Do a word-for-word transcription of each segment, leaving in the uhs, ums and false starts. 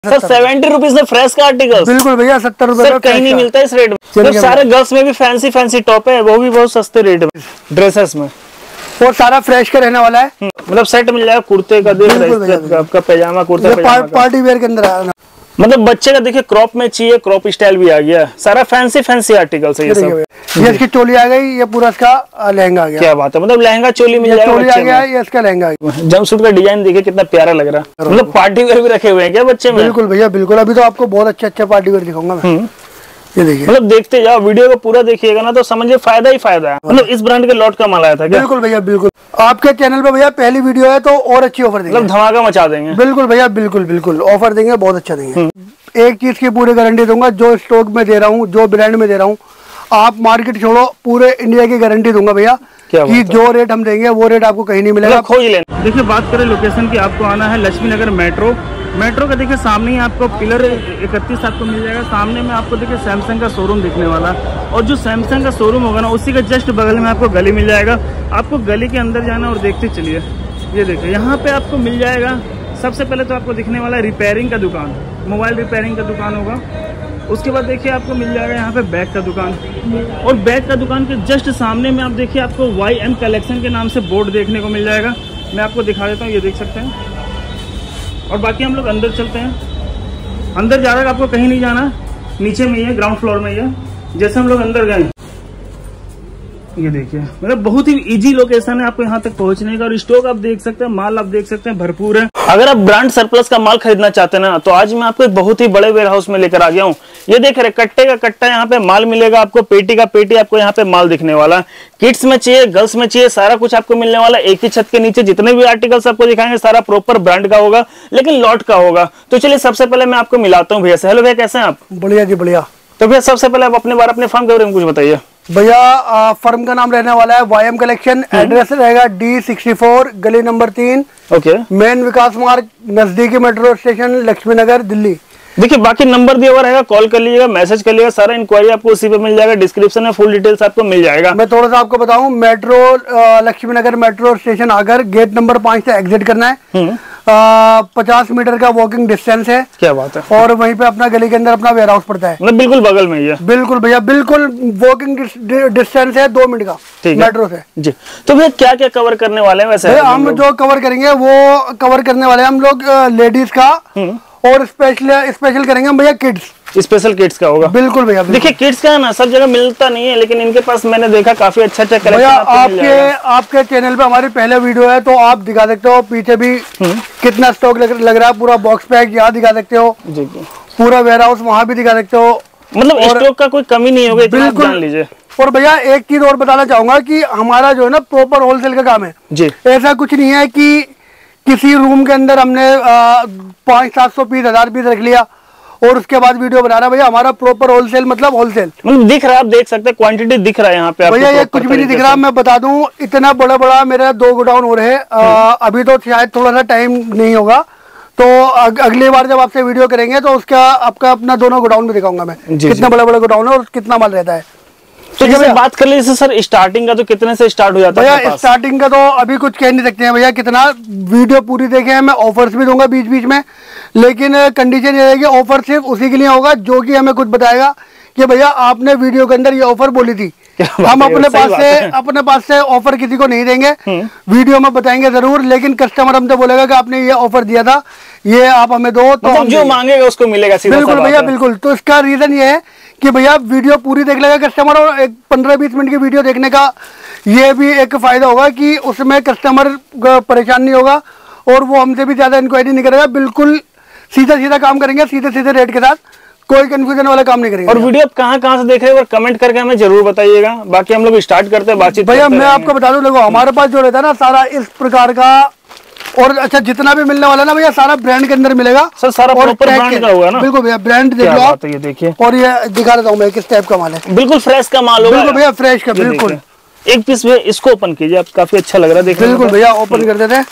Sir seventy rupees में fresh का article. बिल्कुल भैया, सत्तर रुपए सर कहीं नहीं मिलता इस रेट में। तो सारे गर्ल्स में भी फैंसी फैंसी टॉप है, वो भी बहुत सस्ते रेट में ड्रेसेस में, वो सारा फ्रेश का रहने वाला है। मतलब सेट मिल जाएगा कुर्ते का, देख रहे हैं आपका पैजामा कुर्ता पैजामा, पार्टी वेयर के अंदर आया। मतलब बच्चे का देखिए क्रॉप में चाहिए, क्रॉप स्टाइल भी आ गया, सारा फैंसी फैंसी आर्टिकल है ये सब। ये इसकी चोली आ गई, ये पूरा इसका लहंगा आ गया। क्या बात है, मतलब लहंगा चोली मिल जाएगा, चोली आ गया, ये इसका लहंगा आ गया। जंपसूट का डिजाइन देखिए कितना प्यारा लग रहा है, मतलब पार्टी वेयर भी रखे हुए हैं क्या बच्चे में? बिल्कुल भैया बिल्कुल, अभी तो आपको बहुत अच्छे अच्छे पार्टी वेयर दिखाऊंगा मैं। ये देखिए, मतलब देखते जाओ, वीडियो को पूरा देखिएगा ना तो समझिए फायदा ही फायदा है। मतलब इस ब्रांड के लॉट का माल आया था क्या? बिल्कुल भैया बिल्कुल, आपके चैनल पे भैया पहली वीडियो है तो और अच्छी ऑफर देंगे, मतलब धमाका मचा देंगे। बिल्कुल भैया बिल्कुल बिल्कुल ऑफर देंगे, बहुत अच्छा देंगे। एक चीज की पूरी गारंटी दूंगा, जो स्टॉक में दे रहा हूँ, जो ब्रांड में दे रहा हूँ, आप मार्केट छोड़ो, पूरे इंडिया की गारंटी दूंगा भैया कि जो रेट हम देंगे वो रेट आपको कहीं नहीं मिलेगा। मतलब खोज लेना। देखिए बात करें लोकेशन की, आपको आना है लक्ष्मी नगर मेट्रो। मेट्रो का देखिए सामने ही आपको पिलर इकतीस आपको मिल जाएगा। सामने में आपको देखिए सैमसंग का शोरूम दिखने वाला, और जो सैमसंग का शोरूम होगा ना उसी के जस्ट बगल में आपको गली मिल जाएगा। आपको गली के अंदर जाना और देखते चलिए, ये देखिए यहाँ पे आपको मिल जाएगा। सबसे पहले तो आपको दिखने वाला है रिपेयरिंग का दुकान, मोबाइल रिपेयरिंग का दुकान होगा। उसके बाद देखिए आपको मिल जाएगा यहाँ पे बैग का दुकान, और बैग का दुकान के जस्ट सामने में आप देखिए आपको वाई एम कलेक्शन के नाम से बोर्ड देखने को मिल जाएगा। मैं आपको दिखा देता हूँ, ये देख सकते हैं। और बाकी हम लोग अंदर चलते हैं। अंदर जा रहा है, आपको कहीं नहीं जाना, नीचे में ही है, ग्राउंड फ्लोर में ही है। जैसे हम लोग अंदर गए, ये देखिए मतलब बहुत ही इजी लोकेशन है आपको यहाँ तक पहुँचने का। और स्टॉक आप देख सकते हैं, माल आप देख सकते हैं भरपूर है। अगर आप ब्रांड सरप्लस का माल खरीदना चाहते हैं ना, तो आज मैं आपको एक बहुत ही बड़े वेयर हाउस में लेकर आ गया हूँ। ये देख रहे कट्टे का कट्टा यहाँ पे माल मिलेगा आपको, पेटी का पेटी आपको यहाँ पे माल दिखने वाला। किड्स में चाहिए, गर्ल्स में चाहिए, सारा कुछ आपको मिलने वाला। एक ही छत के नीचे जितने भी आर्टिकल्स आपको दिखाएंगे सारा प्रॉपर ब्रांड का होगा, लेकिन लॉट का होगा। तो चलिए सबसे पहले मैं आपको मिलाता हूँ भैया से। हेलो भैया, कैसे हैं आप? बढ़िया जी बढ़िया। तो भैया सबसे पहले आप अपने बारे, अपने फर्म के बारे में कुछ बताइए। भैया फर्म का नाम रहने वाला है वाई एम कलेक्शन। एड्रेस रहेगा डी सिक्सटी फोर, गली नंबर तीन, ओके, मेन विकास मार्ग, नजदीकी मेट्रो स्टेशन, लक्ष्मी नगर, दिल्ली। देखिए बाकी नंबर दिया हुआ रहेगा, कॉल कर लीजिएगा, मैसेज कर लीजिएगा, सारा इंक्वायरी आपको उसी पे मिल जाएगा। डिस्क्रिप्शन में फुल डिटेल्स आपको मिल जाएगा। मैं थोड़ा सा आपको बताऊं, metro Laxmi Nagar metro station आकर गेट नंबर पाँच से एग्जिट करना है। पचास मीटर का वॉकिंग डिस्टेंस है। क्या बात है। और वहीं पे अपना गली के अंदर अपना वेयर हाउस पड़ता है, मतलब बिल्कुल बगल में ही है। बिल्कुल भैया बिल्कुल वॉकिंग डिस्टेंस है, दो मिनट का मेट्रो से जी। तो भैया क्या क्या कवर करने वाले हैं वैसे? हम जो कवर करेंगे वो कवर करने वाले हैं हम लोग लेडीज का, और स्पेशल स्पेशल करेंगे हम भैया किड्स, स्पेशल किड्स का होगा। बिल्कुल भैया। देखिए किड्स का ना सब जगह मिलता नहीं है, लेकिन इनके पास मैंने देखा काफी अच्छा अच्छा कलेक्शन आपको आपके मिल जाएगा। आपके चैनल पे हमारी पहले वीडियो है, तो आप दिखा सकते हो पीछे भी कितना स्टॉक लग, लग रहा है। पूरा बॉक्स पैक यहाँ दिखा सकते हो, जी, पूरा वेयर हाउस वहाँ भी दिखा सकते हो। मतलब स्टॉक का कोई कमी नहीं होगी, बिल्कुल जान लीजिए। और भैया एक चीज और बताना चाहूंगा कि हमारा जो है ना प्रॉपर होलसेल का काम है जी। ऐसा कुछ नहीं है कि किसी रूम के अंदर हमने पाँच सात सौ पीस हजार पीस रख लिया और उसके बाद वीडियो बना रहा है। भैया हमारा प्रॉपर होलसेल, मतलब होलसेल मतलब दिख रहा है, आप देख सकते हैं क्वांटिटी दिख रहा है यहाँ पे। भैया ये कुछ भी नहीं दिख रहा। मैं बता दूं, इतना बड़ा बड़ा मेरा दो गोडाउन हो रहे हैं। अभी तो शायद थोड़ा सा टाइम नहीं होगा, तो अग, अगली बार जब आपसे वीडियो करेंगे तो उसका आपका अपना दोनों गोडाउन में दिखाऊंगा मैं, कितना बड़ा बड़ा गोडाउन है और कितना माल रहता है। तो जब बात कर लीजिए सर स्टार्टिंग का, तो कितने से स्टार्ट हो जाता है? भैया स्टार्टिंग का तो अभी कुछ कह नहीं सकते हैं भैया कितना। वीडियो पूरी देखे हैं, मैं ऑफर्स भी दूंगा बीच बीच में, लेकिन कंडीशन ये है कि ऑफर सिर्फ उसी के लिए होगा जो कि हमें खुद बताएगा कि भैया आपने वीडियो के अंदर ये ऑफर बोली थी। हम अपने पास से अपने पास से ऑफर किसी को नहीं देंगे, वीडियो में बताएंगे जरूर, लेकिन कस्टमर हमसे बोलेगा कि आपने ये ऑफर दिया था, ये आप हमें दो, तो मतलब जो मांगेगा उसको मिलेगा। बिल्कुल भैया बिल्कुल। तो इसका रीजन ये है कि भैया वीडियो पूरी देख लेगा कस्टमर, और एक पंद्रह बीस मिनट की वीडियो देखने का ये भी एक फायदा होगा कि उसमें कस्टमर परेशान नहीं होगा और वो हमसे भी ज्यादा इंक्वायरी नहीं करेगा। बिल्कुल सीधा सीधा काम करेंगे, सीधे सीधे रेट के साथ, कोई कंफ्यूजन वाला काम नहीं करेंगे। और वीडियो आप कहाँ कहाँ से देख रहे हैं और कमेंट करके हमें जरूर बताइएगा। बाकी हम लोग स्टार्ट करते हैं बातचीत। भैया मैं आपको बता दूं, देखो हमारे पास जो रहता है ना सारा इस प्रकार का, और अच्छा जितना भी मिलने वाला ना भैया सारा ब्रांड के अंदर मिलेगा सर, सारा प्रॉपर ब्रांड का होगा ना? बिल्कुल भैया, ब्रांड देख लो आप। ये देखिए, और ये दिखा देता हूँ मैं किस टाइप का माल है। बिल्कुल फ्रेश का माल होगा। बिल्कुल भैया फ्रेश का, बिल्कुल। एक पीस भैया इसको ओपन कीजिए आप, काफी अच्छा लग रहा है देखने में। बिल्कुल भैया ओपन कर देते हैं,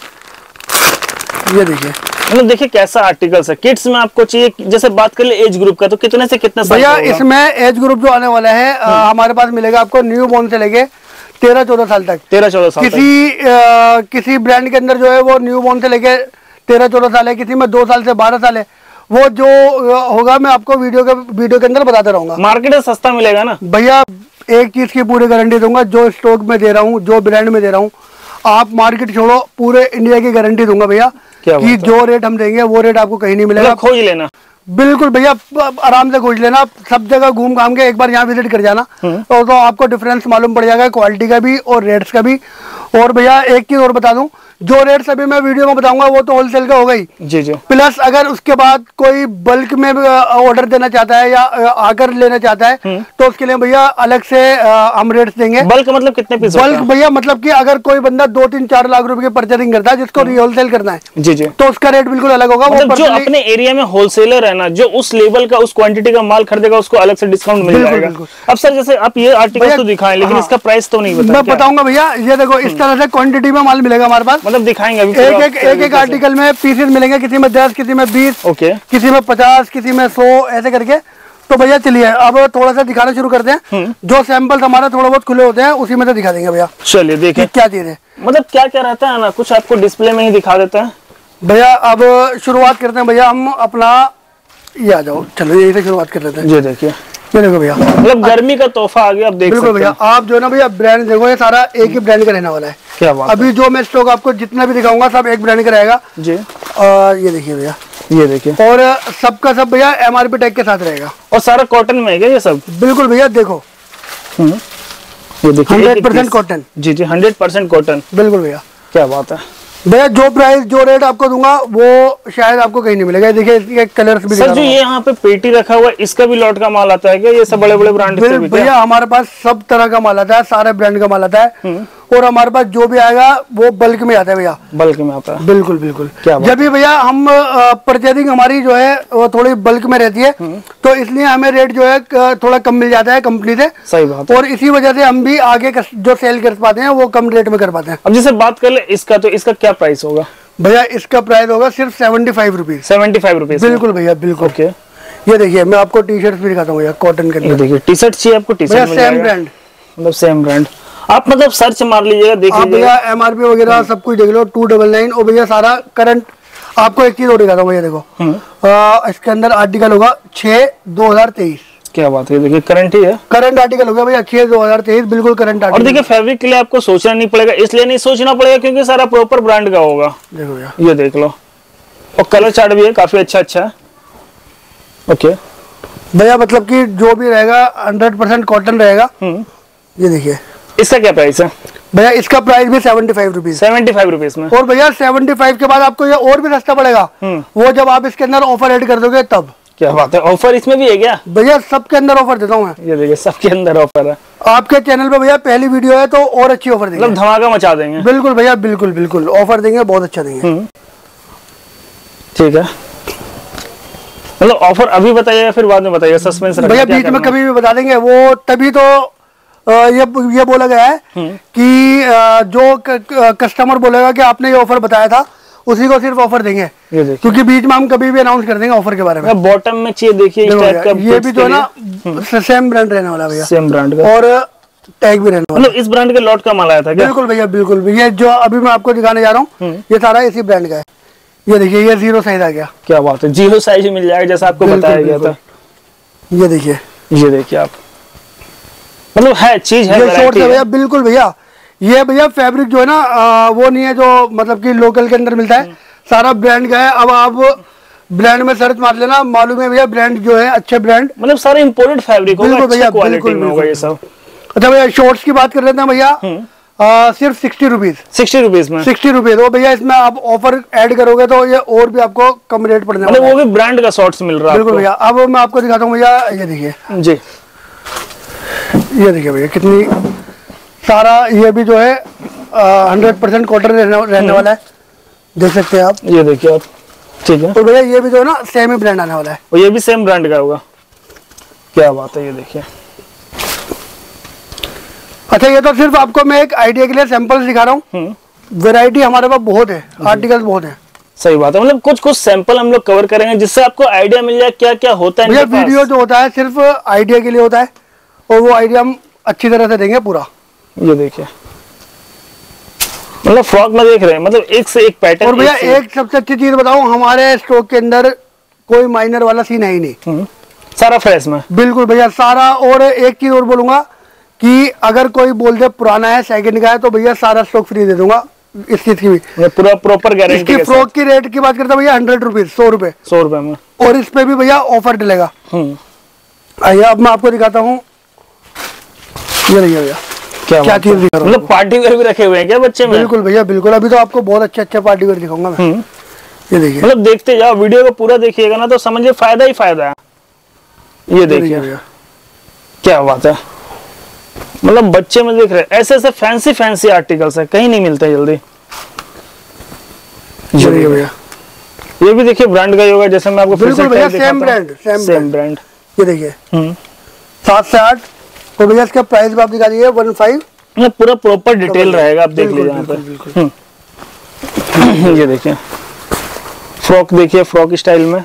ये देखिए। मतलब देखिए कैसा आर्टिकल्स है। किड्स में आपको चाहिए, जैसे बात कर ले एज ग्रुप का, तो कितने से कितने साल भैया इसमें एज ग्रुप जो आने वाला है हमारे पास मिलेगा आपको न्यू बॉर्न से लेके तेरह चौदह साल तक। तेरह चौदह साल किसी आ, किसी ब्रांड के अंदर जो है वो न्यू बॉर्न से लेके तेरह चौदह साल है, किसी में दो साल से बारह साल है, वो जो होगा मैं आपको वीडियो के वीडियो के अंदर बताता रहूंगा। मार्केट में सस्ता मिलेगा ना भैया, एक चीज की पूरी गारंटी दूंगा, जो स्टॉक में दे रहा हूँ, जो ब्रांड में दे रहा हूँ, आप मार्केट छोड़ो, पूरे इंडिया की गारंटी दूंगा भैया कि जो रेट हम देंगे वो रेट आपको कहीं नहीं मिलेगा। खोज लेना, बिल्कुल भैया, आराम से खोज लेना, सब जगह घूम घाम के एक बार यहाँ विजिट कर जाना तो, तो आपको डिफरेंस मालूम पड़ जाएगा क्वालिटी का भी और रेट्स का भी। और भैया एक चीज और बता दूं, जो रेट्स अभी मैं वीडियो में बताऊंगा वो तो होलसेल का होगा ही जी जी। प्लस अगर उसके बाद कोई बल्क में ऑर्डर देना चाहता है या आकर लेना चाहता है तो उसके लिए भैया अलग से हम रेट्स देंगे। बल्क मतलब कितने पीस? बल्क भैया मतलब कि अगर कोई बंदा दो तीन चार लाख रुपए की परचेजिंग करता है जिसको होलसेल करना है जी जी, तो उसका रेट बिल्कुल अलग होगा। मतलब जो अपने एरिया में होलसेलर है ना, जो उस लेवल का उस क्वांटिटी का माल खरीदेगा उसको अलग से डिस्काउंट मिल जाएगा। अब सर जैसे आप ये आर्टिकल तो दिखाएं लेकिन इसका प्राइस तो नहीं बताया। मैं बताऊंगा भैया, ये देखो इस तरह से क्वांटिटी में माल मिलेगा हमारे पास, मतलब दिखाएंगे अभी एक एक एक एक आर्टिकल में पीसेस मिलेंगे, किसी में दस, किसी में बीस, ओके, किसी में पचास, किसी में सौ, ऐसे करके। तो भैया चलिए अब थोड़ा सा दिखाना शुरू करते हैं, जो सैंपल हमारा थोड़ा बहुत खुले होते हैं उसी में से दिखा देंगे भैया। चलिए देखिए क्या चीज है, मतलब क्या क्या रहता है ना, कुछ आपको डिस्प्ले में ही दिखा देता है भैया। अब शुरुआत करते हैं भैया हम अपना, ये आ जाओ, चलो यही से शुरुआत कर लेते हैं। जी देखिए, ये देखो भैया, मतलब गर्मी का तोहफा आ गया, आप देख बिल्कुल भैया। आप जो है ना भैया ब्रांड देखो, ये सारा एक ही ब्रांड का रहने वाला है। क्या बात, अभी जो मैं स्टॉक आपको जितना भी दिखाऊंगा सब एक ब्रांड का रहेगा जी। और ये देखिए भैया, ये देखिए, और सबका सब भैया एमआरपी टैग के साथ रहेगा और सारा कॉटन में है क्या ये सब? बिल्कुल भैया, देखो ये देखिए हंड्रेड परसेंट कॉटन। जी जी, हंड्रेड परसेंट कॉटन। बिल्कुल भैया, क्या बात है भैया। जो प्राइस जो रेट आपको दूंगा वो शायद आपको कहीं नहीं मिलेगा। देखिए इसके कलर्स भी सर, जो ये यहाँ पे पेटी रखा हुआ है इसका भी लॉट का माल आता है क्या? ये सब बड़े बड़े ब्रांड से भी? भैया हमारे पास सब तरह का माल आता है, सारे ब्रांड का माल आता है, और हमारे पास जो भी आएगा वो बल्क में आता है भैया, बल्क में आता है। बिल्कुल बिल्कुल। जब भी भैया हम परचेजिंग हमारी जो है वो थोड़ी बल्क में रहती है तो इसलिए हमें रेट जो है थोड़ा कम मिल जाता है कंपनी से। सही बात। और इसी वजह से हम भी आगे जो सेल कर पाते हैं वो कम रेट में कर पाते हैं। अब जैसे बात कर ले इसका, तो इसका क्या प्राइस होगा भैया? इसका प्राइस होगा सिर्फ seventy five rupees. Seventy five rupees बिल्कुल भैया, बिल्कुल। ओके, ये देखिए मैं आपको टी शर्ट भी दिखाता हूँ भैया, कॉटन के अंदर। देखिए टी शर्ट चाहिए आपको, टी शर्ट सेम ब्रांड, मतलब सेम ब्रांड। आप मतलब सर्च मार लीजिएगा, देख लीजिएगा भैया एमआरपी वगैरह सब कुछ देख लो, टू डबल नाइन। और भैया सारा करंट, आपको एक चीज और दिखाता हूँ भैया, देखो आ, इसके अंदर आर्टिकल होगा छह दो हजार तेईस। क्या बात है, देखिए करंट ही है, करंट आर्टिकल हो गया भैया छह दो हजार तेईस, बिल्कुल करंट आर्टिकल। और देखिए फैब्रिक के लिए आपको सोचना नहीं पड़ेगा, इसलिए नहीं सोचना पड़ेगा क्योंकि सारा प्रॉपर ब्रांड का होगा। देखो भैया, ये देख लो, और कलर चार्ट भी है काफी अच्छा अच्छा है। ओके भैया, मतलब कि जो भी रहेगा हंड्रेड परसेंट कॉटन रहेगा। ये देखिए, इसका क्या प्राइस है भैया? इसका प्राइस भी seventy five rupees. Seventy five rupees में। और भैया सेवेंटी फाइव के बाद आपको ये और भी सस्ता पड़ेगा, वो जब आप इसके अंदर ऑफर ऐड कर दोगे तब। क्या बात है, ऑफर इसमें भी है क्या? भैया सबके अंदर ऑफर देता हूँ मैं। ये देखिए सबके अंदर ऑफर है। आपके चैनल पे भैया पहली वीडियो है तो और अच्छी ऑफर देंगे, मतलब धमाका मचा देंगे। बिल्कुल भैया, बिल्कुल बिल्कुल ऑफर देंगे, बहुत अच्छा देंगे। ठीक है, मतलब ऑफर अभी बताइएगा फिर बाद में बताइएगा, सस्पेंस भैया बीच में कभी भी बता देंगे, वो तभी तो ये ये बोला गया है कि जो कस्टमर बोलेगा कि आपने ये ऑफर बताया था उसी को सिर्फ ऑफर देंगे, क्योंकि बीच में हम कभी भी अनाउंस कर देंगे ऑफर के बारे में। बॉटम में चाहिए देखिए इस टाइप का, ये भी जो है ना सेम ब्रांड रहने वाला भैया, सेम ब्रांड का, और टैग भी रहने वाला। मतलब इस ब्रांड के लॉट का माल आया था क्या? बिल्कुल भैया, बिल्कुल। ये जो अभी मैं आपको दिखाने जा रहा हूँ ये सारा इसी ब्रांड का है। ये देखिए, ये जीरो साइज आ गया। क्या बात है, जीरो साइज मिल जाएगा जैसा आपको बताया गया था। ये देखिए, ये देखिए आप, मतलब है चीज है, ये शॉर्ट है भैया, बिल्कुल भैया। ये भैया फैब्रिक जो है ना आ, वो नहीं है जो मतलब कि लोकल के अंदर मिलता है, सारा ब्रांड का है। अब आप ब्रांड में सर्च मार लेना, मालूम है भैया ब्रांड जो है अच्छे ब्रांड, मतलब सारे इंपोर्टेड फैब्रिक होगा, भैया क्वालिटी में होगा ये सब। अच्छा भैया, शॉर्ट्स की बात कर रहे थे भैया, आ, सिर्फ सिक्सटी रुपीज सिक्सटी रुपीज में सिक्सटी रुपीज हो भैया। इसमें आप ऑफर ऐड करोगे तो ये और भी आपको कम रेट पड़ने वाला है, वो भी ब्रांड का शॉर्ट्स मिल रहा है। बिल्कुल भैया। अब मैं आपको दिखाता हूँ भैया, ये देखिए जी, ये देखिए भैया कितनी सारा, ये भी जो है हंड्रेड परसेंट कॉटन रहने, रहने वाला है, देख सकते हैं आप। ये देखिए आप, ठीक है। तो भैया ये भी जो है ना सेम ही ब्रांड आने वाला है, और ये भी सेम ब्रांड का होगा। क्या बात है, ये देखिए। अच्छा, ये तो सिर्फ आपको मैं एक आइडिया के लिए सैंपल दिखा रहा हूँ, वैरायटी हमारे पास बहुत है, आर्टिकल्स बहुत है। सही बात है, मतलब कुछ कुछ सैंपल हम लोग कवर करेंगे जिससे आपको आइडिया मिल जाए क्या क्या होता है। भैया वीडियो जो होता है सिर्फ आइडिया के लिए होता है, और वो आइडिया हम अच्छी तरह से देंगे पूरा। ये देखिए, मतलब फ्रॉक में देख रहे हैं, मतलब एक से एक पैटर्न। और भैया एक सबसे अच्छी चीज बताऊं, हमारे स्टॉक के अंदर कोई माइनर वाला सीन है ही नहीं, सारा फ्रेश में। बिल्कुल भैया सारा। और एक चीज और बोलूंगा कि अगर कोई बोल दे पुराना है सेकंड का है तो भैया सारा स्टॉक फ्री दे दूंगा इस चीज की भी, पूरा प्रॉपर गारंटी। इसकी फ्रॉक की रेट की बात करते हैं भैया हंड्रेड रुपीज, सौ रुपए सौ रुपए में, और इस पे भी भैया ऑफर डलेगा। आइए अब मैं आपको दिखाता हूँ, ये देखिए भैया क्या क्या चीज दिखा रहा हूँ। मतलब पार्टी वेयर भी रखे हुए हैं क्या बच्चे में? बिल्कुल भैया बिल्कुल, अभी तो आपको बहुत अच्छे अच्छे पार्टी वेयर दिखाऊंगा मैं। ये देखिए, मतलब देखते जाओ, वीडियो को पूरा देखिएगा ना तो समझिए फायदा ही फायदा है। ये देखिए भैया क्या बात है, मतलब बच्चे में देख रहे हैं ऐसे ऐसे फैंसी फैंसी आर्टिकल्स है, कहीं नहीं मिलते जल्दी। ये भैया ये भी देखिए ब्रांड का ही होगा, जैसे मैं आपको बिल्कुल भैया सेम ब्रांड सेम ब्रांड। ये देखिए सात से आठ, तो भैया इसका प्राइस भी आप दिखा दीजिए वन फाइव, मतलब पूरा प्रॉपर डिटेल रहेगा, आप देख लीजिए यहाँ पे। ये देखिए फ्रॉक, देखिए फ्रॉक स्टाइल में।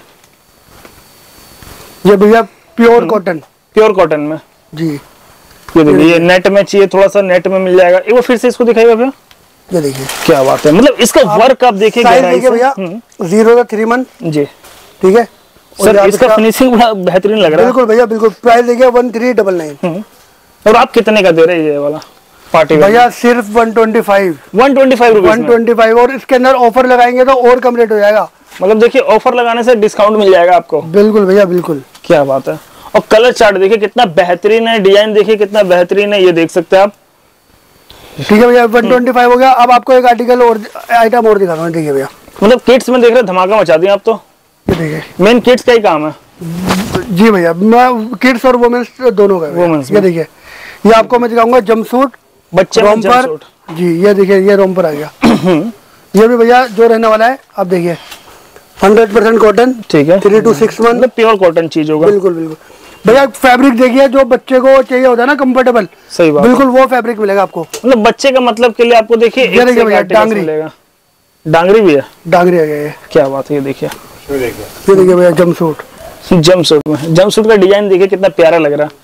ये भैया प्योर कॉटन, प्योर कॉटन में जी। ये देखिए ये नेट में चाहिए, थोड़ा सा नेट में मिल जाएगा। एक बार फिर से इसको दिखाइएगा भैया। ये देखिए क्या बात है, मतलब इसका वर्क आप देखिए भैया जीरो से थ्री मंथ जी, ठीक है सर। इसका फिनिशिंग बड़ा बेहतरीन लग रहा है। बिल्कुल भैया बिल्कुल। प्राइस देखिए वन थ्री डबल नाइन। और आप कितने का दे रहे हैं ये वाला पार्टी भैया? सिर्फ one twenty five one twenty five rupees one twenty five और इसके अंदर ऑफर लगाएंगे तो और कम रेट हो जाएगा। मतलब देखिए ऑफर लगाने से डिस्काउंट मिल जाएगा आपको। बिल्कुल भैया बिल्कुल। क्या बात है, और कलर चार्ट देखिए कितना बेहतरीन है, डिजाइन देखिए कितना बेहतरीन है, ये देख सकते हैं आप। ठीक है भैया वन ट्वेंटी फाइव हो गया। अब आपको एक आर्टिकल और आइटम और दिखा रहा हूँ। ठीक है भैया, मतलब किड्स में देख रहे धमाका मचा दिया आप तो। ये देखिए मेन किड्स का ही काम है जी भैया, मैं किड्स और वुमेन्स दोनों का। वुमेन्स ये देखिए, ये आपको मैं दिखाऊंगा जंपसूट बच्चे में रोम्पर जी। ये देखिए ये रोम्पर आ गया। ये भी भैया जो रहने वाला है आप देखिए हंड्रेड परसेंट कॉटन, ठीक है, three two six month, pure cotton चीज होगा। बिल्कुल बिल्कुल भैया। फैब्रिक देखिए जो बच्चे को चाहिए होता है ना कंफर्टेबल, सही बात, बिल्कुल वो फैब्रिक मिलेगा आपको। मतलब बच्चे का मतलब के लिए आपको देखिए ये देखिए भैया डांगरी मिलेगा। डांगरी भी है, डांगरी आ गया ये। क्या बात है, ये देखिए ये देखिए भैया जंपसूट, जंपसूट में जंपसूट का डिजाइन देखिए कितना प्यारा लग रहा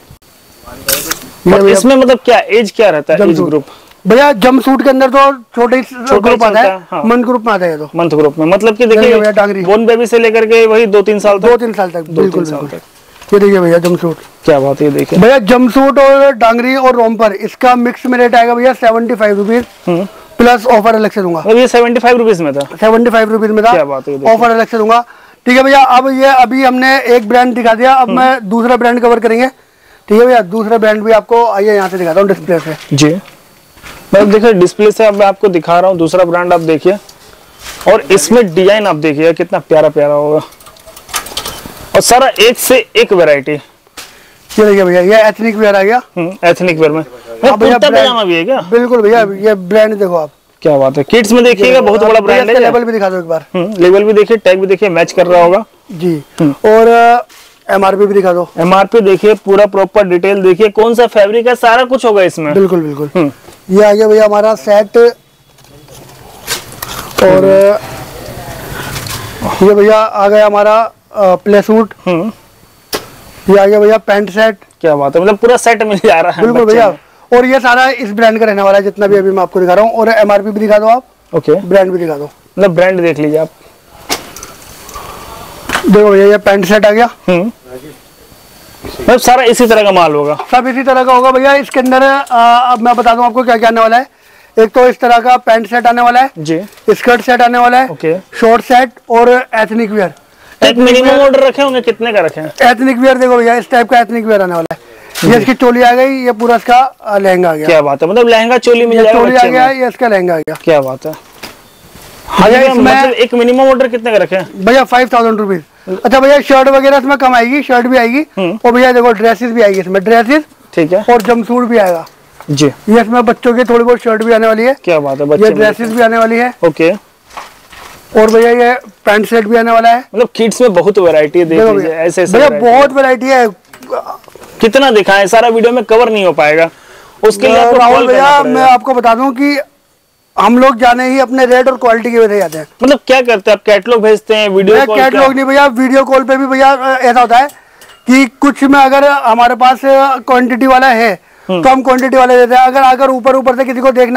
है। इसमें मतलब क्या एज क्या रहता है, एज ग्रुप? भैया जंपसूट के अंदर तो छोटे ग्रुप आता है, हाँ। मंथ ग्रुप में आता है तो मंथ ग्रुप में, मतलब कि देखिए डांगरी बोर्न बेबी से लेकर के वही दो तीन साल तक, दो तीन साल तक बिल्कुल बिल्कुल। ये देखिए भैया जंपसूट, क्या बात है, ये देखिए भैया जंपसूट और डांगरी और रोम्पर इसका मिक्स में रेट आएगा भैया seventy five rupees plus offer अलग से दूंगा। ये सेवेंटी फाइव रुपीज में था, सेवेंटी फाइव रुपीज में था, क्या बात है, ऑफर अलग से दूंगा। ठीक है भैया, अब ये अभी हमने एक ब्रांड दिखा दिया, अब मैं दूसरा ब्रांड कवर करेंगे। ठीक है भैया, दूसरा ब्रांड भी आपको आइए यहाँ से दिखाता हूँ डिस्प्ले से जी। मैं देखिए डिस्प्ले से अब मैं आपको दिखा रहा हूँ दूसरा ब्रांड, आप देखिए। और इसमें डिजाइन आप देखिए कितना प्यारा प्यारा होगा, और सारा एक से एक वैरायटी। ये देखिए भैया ये एथनिक वेयर आ गया, एथनिक वेयर में कुर्ता पजामा भी है क्या? बिल्कुल भैया, ये ब्रांड देखो आप, क्या बात है। किड्स में देखिएगा बहुत बड़ा ब्रांड है। लेवल भी दिखा दो एक बार, लेवल भी देखिए, टैग भी देखिए मैच कर रहा होगा जी। और एमआरपी भी दिखा दो। एमआरपी देखिए, पूरा प्रॉपर डिटेल देखिए, कौन सा फैब्रिक है, सारा कुछ होगा इसमें। बिल्कुल बिल्कुल। ये आ गया भैया हमारा सेट, और ये भैया आ गया हमारा प्ले सूट, ये आ गया भैया पैंट सेट। क्या बात है, मतलब पूरा सेट मिल जा रहा है। बिल्कुल भैया, और ये सारा इस ब्रांड का रहने वाला है जितना भी अभी मैं आपको दिखा रहा हूँ। और एमआरपी भी दिखा दो आप, ओके, ब्रांड भी दिखा दो, मतलब ब्रांड देख लीजिए आप। देखो भैया ये पैंट सेट आ गया, मतलब सारा इसी तरह का माल होगा, सब इसी तरह का होगा भैया। इसके अंदर अब मैं बता दूं आपको क्या क्या आने वाला है। एक तो इस तरह का पैंट सेट आने वाला है जी, स्कर्ट सेट आने वाला है, ओके, शॉर्ट सेट और एथनिक वेयर। एक मिनिमम ऑर्डर रखे होंगे, कितने का रखे हैं? एथनिक वेयर देखो भैया इस टाइप का एथनिक वेयर आने वाला है। ये इसकी चोली आ गई, ये पूरा इसका लहंगा आ गया। क्या बात है, मतलब लहंगा चोली मिल जाएगा, चोली आ गया, ये इसका लहंगा आ गया। क्या बात है। भैया मतलब एक मिनिमम ऑर्डर कितने का रखे हैं? भैया फाइव थाउजेंड रुपीज। अच्छा भैया शर्ट वगैरह इसमें कम आएगी, शर्ट भी आएगी, और भैया देखो ड्रेसेस भी आएगी इसमें, ड्रेसेस ठीक है, और जंपसूट भी आएगा जी। ये इसमें बच्चों की थोड़ी बहुत शर्ट भी आने वाली है। क्या बात है, ये ड्रेसेस भी आने वाली है, ओके। और भैया ये पैंट शर्ट भी आने वाला है। मतलब किड्स में बहुत वैरायटी है, देख लीजिए ऐसे ऐसे भैया बहुत वैरायटी है। कितना दिखाएं, सारा वीडियो में कवर नहीं हो पाएगा, उसके लिए राहुल भैया मैं आपको बता दूं कि हम लोग जाने ही अपने रेट और क्वालिटी की वजह जाते हैं। मतलब क्या करते हैं आप, कैटलॉग भेजते हैं, वीडियो कॉल? कैटलॉग नहीं भैया, वीडियो कॉल पे भी भैया ऐसा होता है कि कुछ में अगर हमारे पास क्वांटिटी वाला है तो हम क्वांटिटी वाले देते हैं। अगर अगर ऊपर ऊपर से किसी को देखना है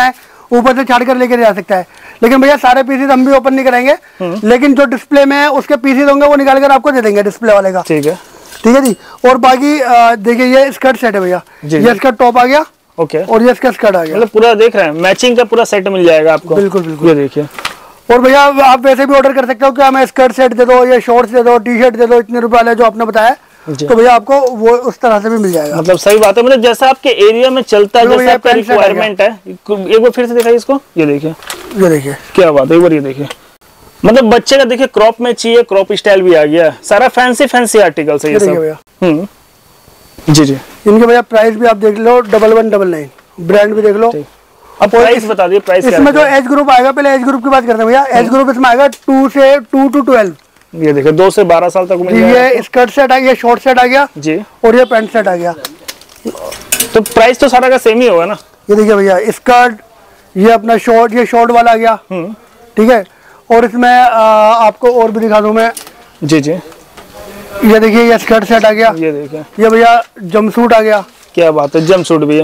ऊपर से छाड़ कर लेके जा सकता है। लेकिन भैया सारे पीसेस हम भी ओपन नहीं कराएंगे, लेकिन जो डिस्प्ले में है उसके पीसेस होंगे वो निकाल कर आपको दे देंगे डिस्प्ले वाले का। ठीक है ठीक है जी। और बाकी देखिए ये स्कर्ट सेट है भैया, ये इसका टॉप आ गया, ओके, और ये इसका स्कर्ट आ गया। मतलब पूरा देख रहे हैं मैचिंग का पूरा सेट मिल जाएगा आपको। बिल्कुल बिल्कुल, ये देखिए। और भैया आप वैसे भी ऑर्डर कर सकते हो कि हमें स्कर्ट सेट दे दो, या शॉर्ट्स दे दो, टी शर्ट दे दो इतने रुपए वाले जो आपने बताया, तो भैया आपको वो उस तरह से भी मिल जाएगा। मतलब सही बात है, मतलब जैसा आपके एरिया में चलता है, जैसा आपका रिक्वायरमेंट है। एक बार फिर से दिखाइए इसको, ये देखिए, ये देखिए क्या बात है, एक बार ये देखिए। मतलब बच्चे का देखिए क्रॉप में चाहिए, क्रॉप स्टाइल भी आ गया, सारा फैंसी फैंसी आर्टिकल्स है ये सब भैया। हम्म, जी जी। इनके भैया प्राइस भी आप देख लो, double one double nine, brand भी देख लो। अब प्राइस बता दिए, प्राइस इसमें जो एज ग्रुप आएगा, पहले एज ग्रुप की बात करते हैं भैया। एज ग्रुप इसमें आएगा टू से टू टू ट्वेल्व। ये देखिए दो से बारह साल तक मिल जाएगा। ये स्कर्ट सेट आ गया, शॉर्ट सेट आ गया जी, और ये पैंट सेट आ गया। तो प्राइस तो सारा का सेम ही होगा ना। ये देखिए भैया स्कर्ट, ये अपना शॉर्ट, ये शॉर्ट वाला आ गया, ठीक है। और इसमें आ, आपको और भी दिखा दूं मैं। जी जी, ये देखिए ये स्कर्ट सेट आ गया, ये देखिए, ये भैया जंपसूट आ गया। क्या बात है, जंपसूट भी है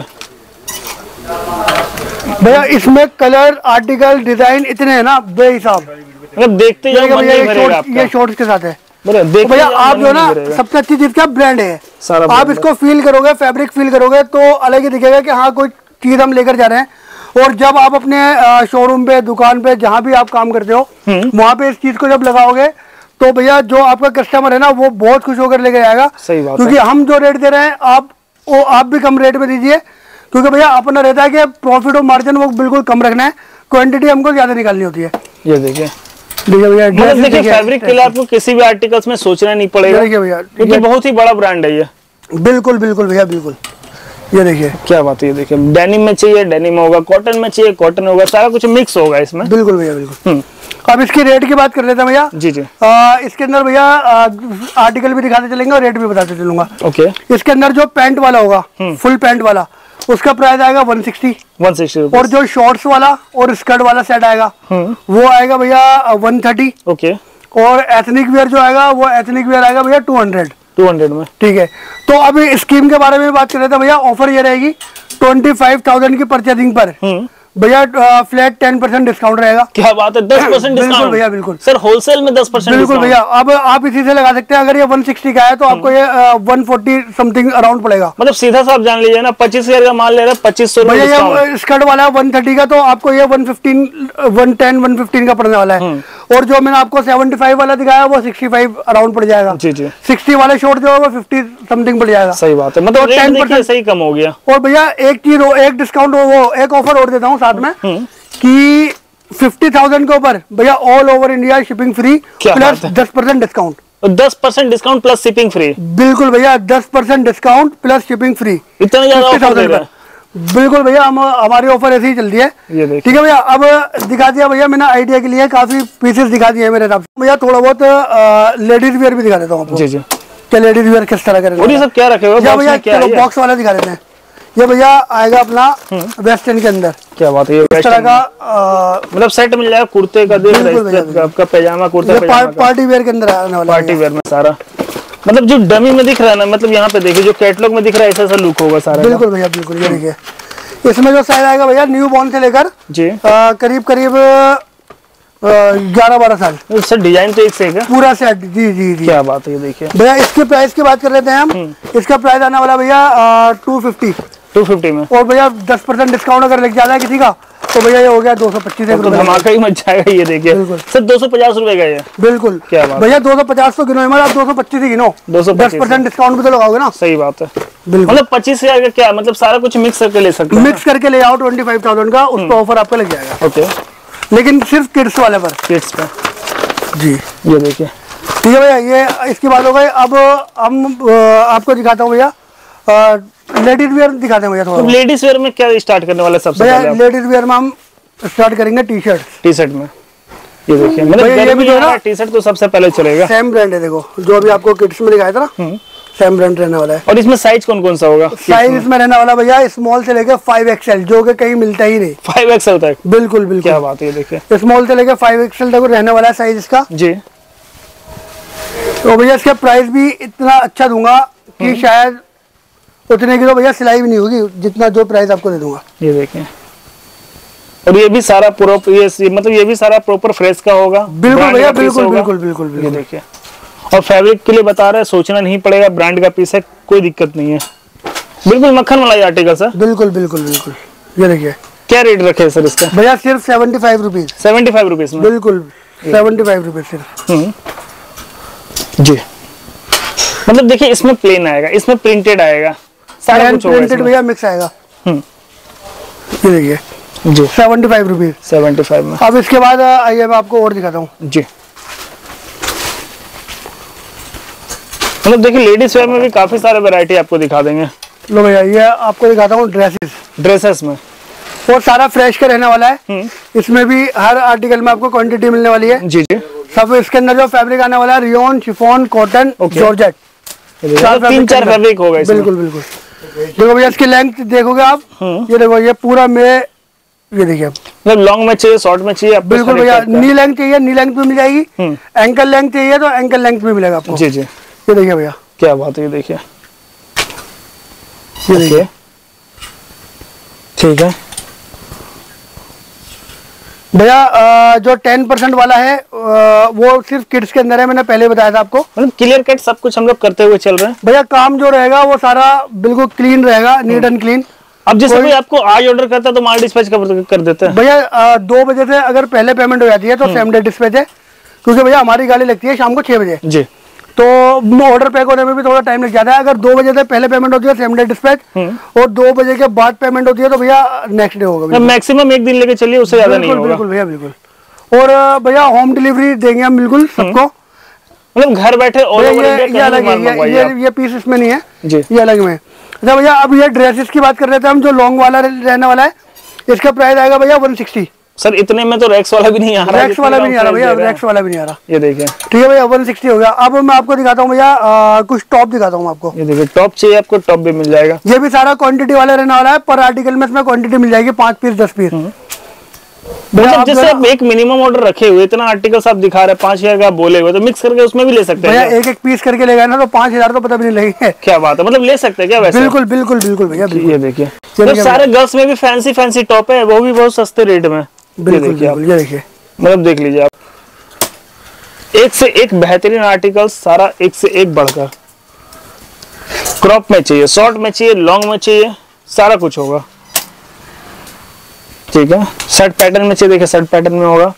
भैया। इसमें कलर, आर्टिकल, डिजाइन इतने हैं ना बेहिसाब, मतलब देखते जाओ मन नहीं भरेगा आपका। ये शॉर्ट्स के साथ है तो भैया। आप जो ना सबसे अच्छी चीज क्या ब्रांड है, आप इसको फील करोगे, फैब्रिक फील करोगे तो अलग ही दिखेगा कि हाँ कोई चीज हम लेकर जा रहे हैं। और जब आप अपने शोरूम पे, दुकान पे, जहाँ भी आप काम करते हो, वहाँ पे इस चीज को जब लगाओगे तो भैया जो आपका कस्टमर है ना वो बहुत खुश होकर लेकर जाएगा। सही बात, क्योंकि हम जो रेट दे रहे हैं आप वो आप भी कम रेट में दीजिए, क्योंकि भैया अपना रहता है कि प्रॉफिट और मार्जिन वो बिल्कुल कम रखना है, क्वांटिटी हमको ज्यादा निकालनी होती है। ये देखिए, देखिए भैया, मतलब देखिए फैब्रिक के लिए आपको किसी भी आर्टिकल्स में सोचना नहीं पड़ेगा। देखिए भैया, क्योंकि बहुत ही बड़ा ब्रांड है ये। बिल्कुल बिल्कुल भैया, बिल्कुल। ये देखिए क्या बात है, ये देखिए डेनिम में चाहिए डेनिम होगा, कॉटन में चाहिए कॉटन होगा, सारा कुछ मिक्स होगा इसमें। बिल्कुल भैया, बिल्कुल। अब इसकी रेट की बात कर लेते हैं भैया। जी जी। आ, इसके अंदर भैया आर्टिकल भी दिखाते चलेंगे और रेट भी बताते चलूंगा। ओके। इसके अंदर जो पैंट वाला होगा, फुल पैंट वाला, उसका प्राइस आएगा वन सिक्सटी। One sixty. और जो शॉर्ट्स वाला और स्कर्ट वाला सेट आएगा वो आएगा भैया वन थर्टी। ओके। और एथनिक वेयर जो आएगा वो एथनिक वेयर आएगा भैया टू हंड्रेड। टू हंड्रेड में, ठीक है। तो अभी स्कीम के बारे में बात कर रहे थे भैया। ऑफर ये रहेगी ट्वेंटी फाइव थाउजेंड की परचेजिंग पर भैया फ्लैट टेन परसेंट डिस्काउंट रहेगा। क्या बात है, दस परसेंट डिस्काउंट। बिल्कुल भैया, बिल्कुल सर, होलसेल में दस परसेंट। बिल्कुल भैया। अब आप इसी से लगा सकते हैं। अगर ये वन सिक्सटी का है तो आपको ये वन फोर्टी समथिंग अराउंड पड़ेगा। मतलब सीधा सा आप जान लीजिए ना, पच्चीस हजार का माल ले रहे हैं, पच्चीस सौ भैया। ये स्कर्ट वाला है वन थर्टी का, तो आपको ये one fifteen one ten one fifteen का पड़ने वाला है। और जो मैंने आपको सेवेंटी फाइव वाला दिखाया वो सिक्सटी फाइव अराउंड पड़ जाएगा। जी जी। सिक्सटी वाले शॉर्ट जो है वो फिफ्टी समथिंग पड़ जाएगा। सही बात है, मतलब टेन परसेंट सही कम हो गया। और भैया एक चीज, एक डिस्काउंट, वो एक ऑफर और देता हूँ साथ में कि फिफ्टी थाउजेंड के ऊपर भैया all over India shipping free plus दस परसेंट डिस्काउंट। दस percent discount plus shipping free. बिल्कुल भैया, दस percent discount plus shipping free. इतना ज्यादा ऑफर दे रहे हैं। बिल्कुल भैया, हम हमारी ऑफर ऐसी ही चलती है। ठीक है भैया। अब दिखा दिया भैया मैंने आइडिया के लिए, काफी पीसेस दिखा दिए मेरे हिसाब से। भैया थोड़ा बहुत लेडीज वेयर भी दिखा देता हूँ आपको। जी जी। क्या लेडीज वेयर किस तरह का, ये सब क्या रखे हुए भैया? चलो बॉक्स वाला दिखा देते हैं। ये भैया आएगा अपना वेस्टर्न के अंदर। क्या बात है, इस तरह का मतलब सेट मिल जाएगा कुर्ते का, देख रहे हैं आपका पैजामा कुर्ता, पार्टी वेयर के अंदर आने वाला, पार्टी वेयर में सारा। मतलब जो डमी में दिख रहा है ना, मतलब यहाँ पे देखिए जो कैटलॉग में दिख रहा है ऐसा ऐसा लुक होगा सारा। बिल्कुल भैया, बिल्कुल। ये देखिए इसमें जो साइज आएगा भैया न्यू बॉर्न से लेकर जी करीब करीब ग्यारह बारह साल। सर डिजाइन तो एक से एक है पूरा सेट। जी जी जी। क्या बात है, ये देखिए भैया। इसके प्राइस की बात कर लेते हैं हम। इसका प्राइस आने वाला भैया टू फिफ्टी। टू फिफ्टी में। और भैया दस परसेंट डिस्काउंट अगर लेके जाना है किसी का तो भैया ये हो गया दो सौ पच्चीस रुपए। धमाका ही मच जाएगा। ये देखिए सर दो सौ पचास रुपए का ये। बिल्कुल। क्या बात भैया, दो सौ पचास तो गिनो मत, आप दो सौ पच्चीस ही गिनो। दो सौ दस परसेंट डिस्काउंट भी तो लगाओगे ना। सही बात है, बिल्कुल। मतलब पच्चीस हजार का क्या मतलब सारा कुछ मिक्स करके ले सकते हैं। मिक्स करके ले आओ ट्वेंटी फाइव थाउजेंड का, उस पर ऑफर आपका लग जाएगा। ओके। लेकिन सिर्फ किड्स वाले पर। किड्स पे जी। ये देखिए। ठीक है भैया, ये इसकी बात हो गई। अब हम आपको दिखाता हूँ भैया लेडीज वेयर दिखाते हैं भैया थोड़ा। तो लेडीज वेयर में क्या स्टार्ट करने वाले सबसे पहले? लेडीज वेयर में हम स्टार्ट करेंगे टी शर्ट। टी शर्ट में ये देखिए, मतलब ये भी जो है टी शर्ट तो सबसे पहले चलेगा। सेम ब्रांड है, देखो जो अभी आपको किड्स में दिखाया था ना, सेम ब्रांड रहने वाला है। और इसमें साइज कौन कौन सा होगा? साइज इसमें रहने वाला भैया स्मॉल से लेकर फाइव एक्सएल, जो कि कहीं मिलता ही नहीं। फाइव एक्सएल तक? बिल्कुल बिल्कुल। क्या बात है, देखिए स्मॉल से लेकर फाइव एक्सएल तक रहने वाला है साइज इसका। जी। तो भैया इसका प्राइस भी इतना अच्छा दूंगा कि शायद उतने की तो भैया सिलाई भी नहीं होगी जितना जो प्राइस आपको दे दूंगा। ये देखिए और ये भी सारा प्रॉपर ये मतलब ये भी सारा प्रॉपर फ्रेश का होगा। बिल्कुल भैया, बिल्कुल बिल्कुल बिल्कुल बिल्कुल। देखिए, और फैब्रिक के लिए बता रहे हैं, सोचना नहीं पड़ेगा, ब्रांड का पीस है, कोई दिक्कत नहीं है, बिल्कुल मक्खन मलाई आर्टिकल सर। बिल्कुल बिल्कुल बिल्कुल। ये देखिए, क्या रेट रखे है सर इसका? भैया सिर्फ seventy five rupees. Seventy five rupees में, बिल्कुल सेवेंटी फाइव रुपीज सिर्फ जी। मतलब देखिए, इसमें प्लेन आएगा, इसमें प्रिंटेड आएगा, सारा कुछ होगा, प्रिंटेड भैया मिक्स आएगा। ये देखिए जी, seventy five rupees, seventy five में। अब इसके बाद आइए मैं आपको और दिखाता हूँ जी। मतलब देखिए, लेडीज वेयर में भी काफी सारे वैरायटी आपको दिखा देंगे। लो भैया, ये आपको दिखाता हूँ ड्रेसेस। ड्रेसेस में और सारा फ्रेश का रहने वाला है। इसमें भी हर आर्टिकल में आपको क्वांटिटी मिलने वाली है जी जी। सब इसके अंदर जो फैब्रिक आने वाला है, रियोन, शिफॉन, कॉटन, जॉर्जेट, तीन चार फैब्रिक होगा। बिल्कुल बिल्कुल। देखो भैया, इसकी लेंथ देखोगे आप, ये देखो, ये पूरा में, ये देखिए, मतलब लॉन्ग में चाहिए, शॉर्ट में चाहिए, बिल्कुल भैया। नी लेंथ चाहिए, नी लेंथ भी मिल जाएगी, एंकल लेंथ चाहिए तो एंकल लेंथ भी मिलेगा आपको जी जी। ये देखिए भैया, क्या बात है, ये देखिए, ये देखिए, ठीक है भैया। जो टेन परसेंट वाला है वो सिर्फ किड्स के अंदर है, मैंने पहले बताया था आपको। मतलब क्लियर कट सब कुछ हम लोग करते हुए चल रहे हैं भैया। काम जो रहेगा वो सारा बिल्कुल क्लीन रहेगा, नीट एंड क्लीन। अब जैसे कोई आपको आज ऑर्डर करता है तो माल डिस्पैच कर देते हैं भैया। दो बजे से अगर पहले पेमेंट हो जाती है तो सेम डे डिस्पैच है, क्योंकि भैया हमारी गाड़ी लगती है शाम को छह बजे जी, तो ऑर्डर पैक होने में भी थोड़ा टाइम लग जाता है। अगर दो बजे से पहले पेमेंट होती है सेम डे डिस्पैच, और दो बजे के बाद पेमेंट होती है तो भैया नेक्स्ट डे होगा। मैक्सिमम एक दिन लेके चलिए, उससे ज्यादा नहीं होगा। बिल्कुल भैया, बिल्कुल। और भैया होम डिलीवरी देंगे हम बिल्कुल सबको, मतलब घर बैठे। और ये ये अलग है, ये ये पीस इसमें नहीं है जी, ये अलग में। अच्छा भैया, अब ये ड्रेसेस की बात कर रहे थे हम, जो लॉन्ग वाला रहने वाला है, इसका प्राइस आएगा भैया वन सिक्सटी। सर इतने में तो रैक्स वाला भी नहीं आ रहा, रैक्स वाला भी नहीं आ रहा भैया, रैक्स वाला भी नहीं आ रहा। ये देखिए, ठीक है भैया, वन सिक्सटी हो गया। अब मैं आपको दिखाता हूँ भैया, कुछ टॉप दिखाता हूँ आपको। ये देखिए, टॉप चाहिए आपको, टॉप भी मिल जाएगा। ये भी सारा क्वांटिटी वाला रहने वाला है, पर आर्टिकल में इसमें क्वांटिटी मिल जाएगी पांच पीस, दस पीस। मतलब जैसे आप एक मिनिमम ऑर्डर रखे हुए, इतना आर्टिकल्स आप दिखा रहे हैं, पांच हजार का बोले हुए, तो मिक्स करके उसमें भी ले सकते हैं भैया। एक एक पीस करके ले गए ना तो पांच हजार तो पता भी नहीं लगेगा। क्या बात है, मतलब ले सकते हैं क्या वैसे? बिल्कुल बिल्कुल बिल्कुल भैया। ये देखिए, सारे गर्ल्स में भी फैंसी फैंसी टॉप है, वो भी बहुत सस्ते रेट में। बिल्कुल बिल्कुल, ये देखिए, मतलब देख लीजिए आप, एक से एक बेहतरीन आर्टिकल, सारा एक से एक बढ़कर। क्रॉप में चाहिए, शॉर्ट में चाहिए, लॉन्ग में चाहिए, सारा कुछ होगा, ठीक है। शर्ट पैटर्न में चाहिए, देखिए शर्ट पैटर्न में होगा।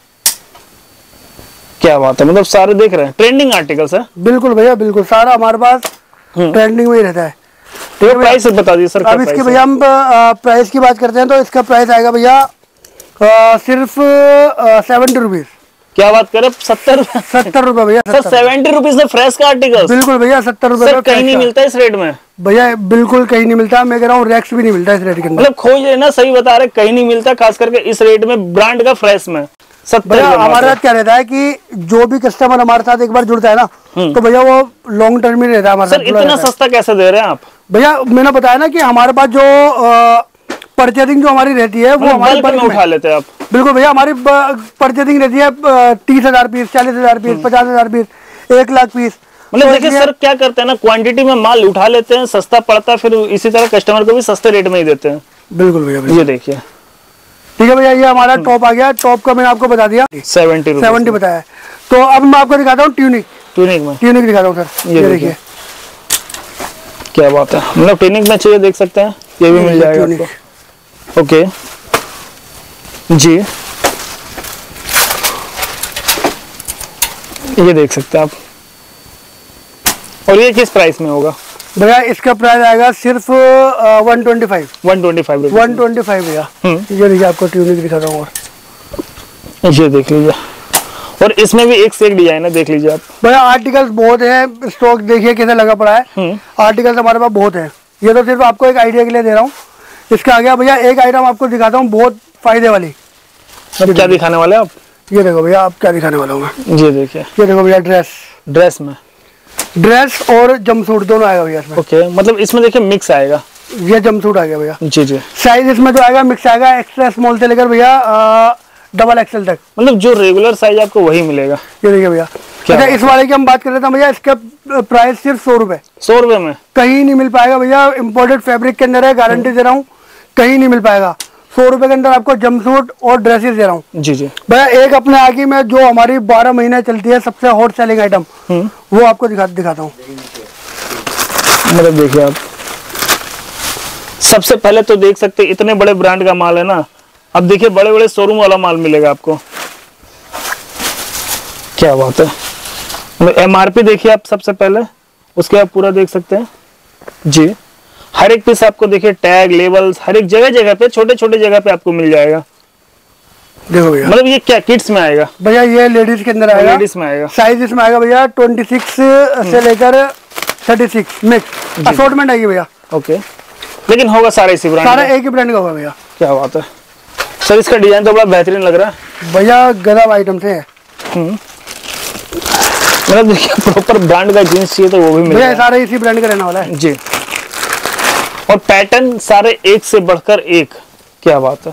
क्या बात है, मतलब सारे देख रहे हैं ट्रेंडिंग आर्टिकल्स है। बिल्कुल भैया, बिल्कुल, सारा हमारे पास ट्रेंडिंग में ही रहता है। तो प्राइस बता दीजिए सर। अब इसकी भैया हम प्राइस की बात करते हैं, तो इसका प्राइस आएगा भैया सिर्फ सेवेंटी रुपीज। क्या बात करें, सत्तर सत्तर रुपए भैया। सर सेवेंटी रुपीज में फ्रेश का आर्टिकल? बिल्कुल भैया, सत्तर रुपए। कहीं नहीं मिलता इस रेट में भैया, बिल्कुल कहीं नहीं मिलता। मैं कह रहा हूँ रैक्स भी नहीं मिलता इस रेट के अंदर। मतलब खोज लेना, सही बता रहे, कहीं नहीं मिलता, खास करके इस रेट में ब्रांड का फ्रेश में। भैया हमारे साथ क्या रहता है कि जो भी कस्टमर हमारे साथ एक बार जुड़ता है ना, तो भैया वो लॉन्ग टर्म में रहता है हमारे साथ। इतना सस्ता कैसे दे रहे हैं आप भैया? मैंने बताया ना कि हमारे पास जो परचेजिंग जो हमारी रहती है वो हमारे बल्क में उठा लेते हैं आप। बिल्कुल भैया, हमारी परचेजिंग रहती है तीस हजार पीस, चालीस हजार पीस, पचास हजार पीस, एक लाख पीस। मतलब देखिए सर, क्या करते हैं ना, क्वांटिटी में माल उठा लेते हैं, सस्ता पड़ता है, फिर इसी तरह कस्टमर को भी सस्ते रेट में ही देते हैं। बिल्कुल भैया, ये देखिए, ठीक है भैया, ये हमारा टॉप आ गया। टॉप का मैंने आपको बता दिया, सेवेंटी सेवेंटी बताया। तो अब मैं आपको दिखाता हूँ ट्यूनिक। ट्यूनिक में ट्यूनिक दिखाता हूँ सर, ये देखिए, क्या बात है, मतलब ट्यूनिक में चाहिए, देख सकते हैं, ये भी मिल जाएगा आपको। ओके जी, ये देख सकते हैं आप। और ये किस प्राइस में होगा भैया? इसका प्राइस आएगा सिर्फ one twenty five. One twenty five one twenty five भैया। ये देखिए, आपको ट्यूनिक दिखाता हूँ, ये देख लीजिए। और इसमें भी एक से एक डिजाइन है, देख लीजिए आप भैया। आर्टिकल्स बहुत है, स्टॉक देखिए कैसे लगा पड़ा है। आर्टिकल्स हमारे पास बहुत है। ये तो सिर्फ आपको एक आइडिया के लिए दे रहा हूँ। इसका आ गया भैया, एक आइटम आपको दिखाता हूँ, बहुत फायदे वाली। अब क्या दिखाने वाले आप? ये देखो भैया, आप क्या दिखाने वाला हूँ मैं, ये देखिए, ये देखो भैया, ड्रेस ड्रेस में ड्रेस और जमसूट दोनों आएगा भैया इसमें। ओके, मतलब इसमें देखिए मिक्स आएगा। ये जमसूट आ गया भैया जी जी। साइज इसमें जो आएगा मिक्स आएगा, एक्स्ट्रा स्मॉल से लेकर भैया डबल एक्सएल तक, मतलब जो रेगुलर साइज आपको वही मिलेगा। ये देखिए भैया। अच्छा, इस वाले की हम बात कर रहे थे भैया, इसका प्राइस सिर्फ सौ रुपए। सौ रुपए में कहीं नहीं मिल पाएगा भैया, इम्पोर्टेड फैब्रिक के अंदर है, गारंटी दे रहा हूँ, कहीं नहीं मिल पाएगा। सौ रुपए के अंदर आपको जंपसूट और ड्रेसेस दे रहा हूँ। जी जी भैया एक अपने आगे में जो हमारी बारह महीने चलती है सबसे हॉट सेलिंग आइटम, वो आपको दिखा दिखाता हूँ। मतलब देखिए आप, सबसे पहले तो देख सकते हैं इतने बड़े ब्रांड का माल है ना। अब देखिए बड़े बड़े शोरूम वाला माल मिलेगा आपको। क्या बात है। एमआरपी देखिए आप सबसे पहले, उसके आप पूरा देख सकते हैं जी। हर एक पीस आपको देखिए टैग लेबल्स हर एक जगह जगह पे, छोटे छोटे जगह पे आपको मिल जाएगा। देखो भैया, मतलब ये क्या किड्स में आएगा भैया? ये लेडीज के अंदर आएगा, लेडीज में आएगा। साइज इसमें आएगा भैया छब्बीस से लेकर छत्तीस मिक्स असॉर्टमेंट आएगी भैया। ओके, लेकिन होगा सारा इसी ब्रांड, सारा एक ही ब्रांड का होगा भैया। क्या बात है सर, इसका डिजाइन तो बड़ा बेहतरीन लग रहा है भैया, गजब आइटम से है। मतलब देखिए प्रॉपर ब्रांड का जींस चाहिए तो वो भी मिलेगा। सारे इसी ब्रांड का रहने वाला है जी। और पैटर्न सारे एक से बढ़कर एक। क्या बात है।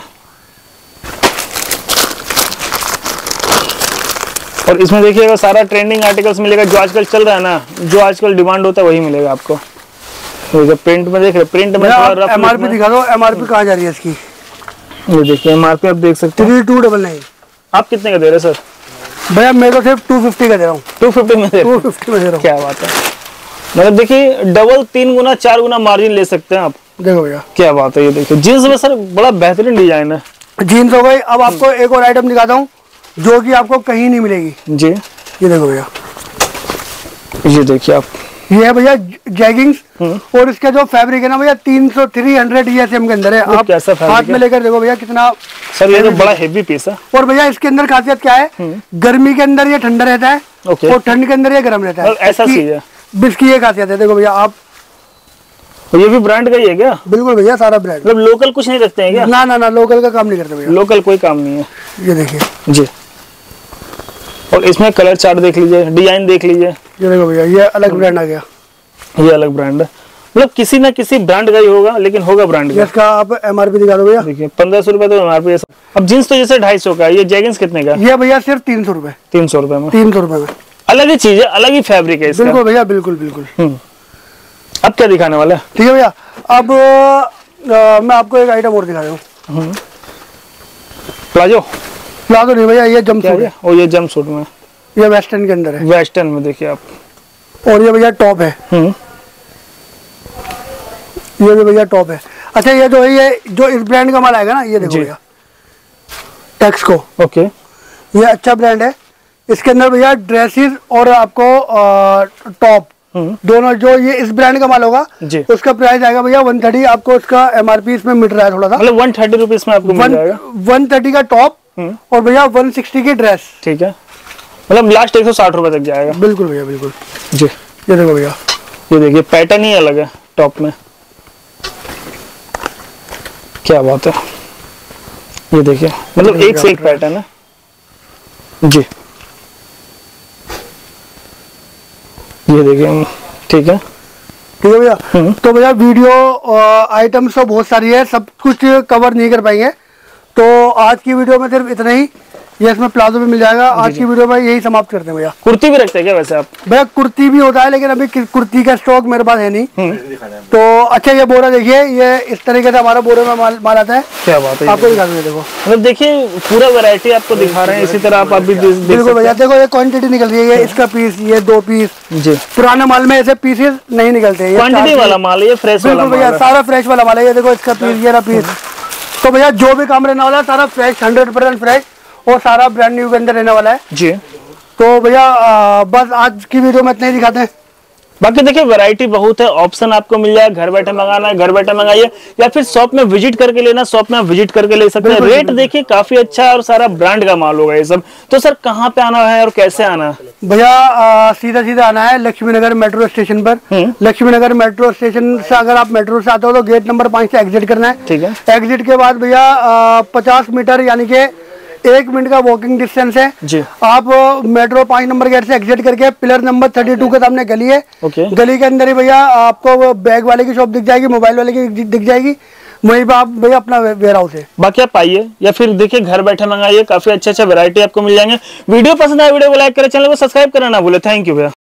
और इसमें देखिएगा सारा ट्रेंडिंग आर्टिकल्स मिलेगा, जो आजकल चल रहा है ना, जो आजकल डिमांड होता है वही मिलेगा आपको। प्रिंट में देख रहे, प्रिंट में एमआरपी दिखा दो। एमआरपी कहाँ जा रही है इसकी? ये देखिए एमआरपी आप देख सकते हैं थ्री टू डबल नाइन। आप कितने का दे रहे हैं सर? भैया मैं तो सिर्फ टू फिफ्टी का दे रहा हूँ। टू फिफ्टी में दे टू फिफ्टी में दे रहा हूँ। क्या बात है। मतलब देखिए डबल तीन गुना चार गुना मार्जिन ले सकते हैं आप। देखो भैया क्या बात है। ये देखिए जीन्स में सर बड़ा बेहतरीन डिजाइन है। जीन्स हो गई। अब आपको एक और आइटम दिखाता हूँ जो कि आपको कहीं नहीं मिलेगी जी। ये देखो भैया, ये देखिए आप, ये है भैया जैगिंग्स, और इसका जो फैब्रिक है ना भैया तीन सौ थ्री हंड्रेड ईएसएम के अंदर है। आप हाथ में लेकर देखो भैया कितना सर, ये तो बड़ा हेवी पीस है। और भैया इसके अंदर खासियत क्या है, गर्मी के अंदर ये ठंडा रहता है और ठंड के अंदर ये गर्म रहता है। ऐसा चीज है, इसकी ये खासियत है। देखो भैया आप, ये भी ब्रांड का ही है क्या? बिल्कुल भैया, सारा ब्रांड। मतलब लोकल कुछ नहीं रखते हैं क्या? ना ना ना, लोकल का काम नहीं करते भैया, लोकल कोई काम नहीं है। ये देखिए जी। और इसमें कलर चार्ट देख लीजिए, डिजाइन देख लीजिए। ये देखो भैया, ये अलग ब्रांड आ गया। ये अलग ब्रांड है, मतलब किसी ना किसी ब्रांड का ही होगा, लेकिन होगा ब्रांड का। इसका आप एमआरपी दिखा दो भैया। देखिए पंद्रह सौ रुपए तो एमआरपी है। अब जींस तो जैसे ढाई सौ का है, ये जैगिंग्स कितने का? ये भैया सिर्फ तीन सौ रुपए। तीन सौ रुपए में, तीन सौ रुपए में अलग ही चीज है, अलग ही फैब्रिक है इसका। बिल्कुल भैया, बिल्कुल बिल्कुल। अब क्या दिखाने वाला है? ठीक है भैया, अब आ, मैं आपको एक आइटम और दिखा रहा हूँ। प्लाजो? प्लाजो नहीं भैया, ये जंपसूट है। और ये जंपसूट में, ये वेस्टर्न के अंदर है। वेस्टर्न में देखिए आप। और ये भैया टॉप है। ये भी भैया टॉप है। अच्छा, ये जो है, ये जो इस ब्रांड का माल आएगा ना, ये देखो भैया, टेक्सको। ओके, ये अच्छा ब्रांड है। इसके अंदर भैया ड्रेसेस और आपको टॉप दोनों, जो ये इस ब्रांड का माल होगा उसका प्राइस आएगा भैया वन थर्टी। आपको उसका एमआरपी इसमें मिल रहा है थोड़ा सा, मतलब वन थर्टी रुपीज में आपको मिल जाएगा। वन थर्टी का टॉप और भैया वन सिक्सटी की ड्रेस। ठीक है, मतलब लास्ट एक सौ साठ रुपए तक जाएगा। बिल्कुल भैया, बिल्कुल जी। ये देखो भैया, ये देखिए पैटर्न ही अलग है टॉप में। क्या बात है। ये देखिए, मतलब एक से एक पैटर्न है जी। ये देखिए, ठीक है ठीक है भैया। तो भैया वीडियो आइटम तो बहुत सारी है, सब कुछ कवर नहीं कर पाएंगे, तो आज की वीडियो में सिर्फ इतना ही। ये इसमें प्लाजो भी मिल जाएगा। आज की वीडियो में यही समाप्त करते हैं भैया। कुर्ती भी रखते हैं क्या वैसे आप? भैया कुर्ती भी होता है, लेकिन अभी कुर्ती का स्टॉक मेरे पास है नहीं। तो अच्छा, ये बोरा देखिए, ये इस तरीके से हमारा बोरे में माल, माल आता है। क्या बात है, आपको दिखा दूंगा। देखो, मतलब देखिए पूरा वैरायटी आपको दिखा रहे हैं, इसी तरह आप अभी बिल्कुल भैया। देखो ये क्वांटिटी निकल रही है, इसका पीस, ये दो पीस जी। पुराने माल में ऐसे पीसेस नहीं निकलते, क्वांटिटी वाला माल, ये फ्रेश वाला भैया, सारा फ्रेश वाला माल है। ये देखो इसका पीस, ये रहा पीस। तो भैया जो भी काम रहने वाला है सारा फ्रेश, हंड्रेड परसेंट फ्रेश, और सारा ब्रांड न्यू के अंदर रहने वाला है जी। तो भैया बस आज की वीडियो में इतना ही दिखाते हैं। बाकी देखिए वैरायटी बहुत है, ऑप्शन आपको मिल जाए। घर बैठे मंगाना है घर बैठे मंगाइए, या फिर शॉप में विजिट करके लेना, शॉप में विजिट करके ले सकते हैं। रेट देखिए काफी अच्छा है और सारा ब्रांड का माल होगा ये सब। तो सर कहाँ पे आना है और कैसे आना है? भैया सीधा सीधा आना है लक्ष्मी नगर मेट्रो स्टेशन पर। लक्ष्मी नगर मेट्रो स्टेशन से अगर आप मेट्रो से आते हो तो गेट नंबर पाँच से एग्जिट करना है। ठीक है, एग्जिट के बाद भैया पचास मीटर यानी कि एक मिनट का वॉकिंग डिस्टेंस है जी। आप मेट्रो पांच नंबर गेट से एग्जिट करके पिलर नंबर थर्टी टू के सामने गली है। ओके। गली के अंदर ही भैया आपको बैग वाले की शॉप दिख जाएगी, मोबाइल वाले की दिख जाएगी, वहीं पे आप भैया अपना वेयर हाउस है। बाकी आप आइए या फिर देखिए घर बैठे मंगाइए, काफी अच्छा अच्छा वैरायटी आपको मिल जाएंगे। वीडियो पसंद आए वीडियो को लाइक करें, चैनल को सब्सक्राइब करना ना भूले। थैंक यू भैया।